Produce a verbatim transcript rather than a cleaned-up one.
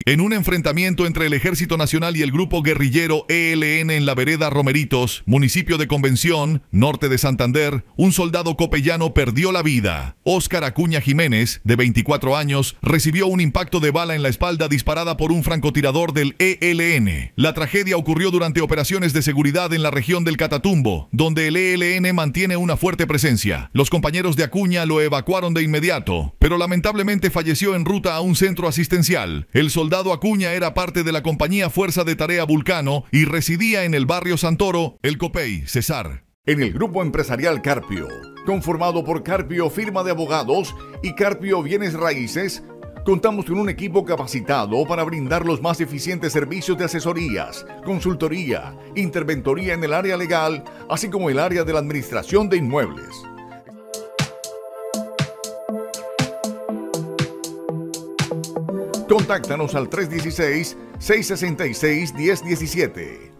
En un enfrentamiento entre el Ejército Nacional y el grupo guerrillero E L N en la vereda Romeritos, municipio de Convención, norte de Santander, un soldado copellano perdió la vida. Óscar Acuña Jiménez, de veinticuatro años, recibió un impacto de bala en la espalda disparada por un francotirador del E L N. La tragedia ocurrió durante operaciones de seguridad en la región del Catatumbo, donde el E L N mantiene una fuerte presencia. Los compañeros de Acuña lo evacuaron de inmediato, pero lamentablemente falleció en ruta a un centro asistencial. El soldado Acuña era parte de la compañía Fuerza de Tarea Vulcano y residía en el barrio Santoro, El Copey, Cesar. En el grupo empresarial Carpio, conformado por Carpio Firma de Abogados y Carpio Bienes Raíces, contamos con un equipo capacitado para brindar los más eficientes servicios de asesorías, consultoría, interventoría en el área legal, así como el área de la administración de inmuebles. Contáctanos al tres uno seis, seis seis seis, uno cero uno siete.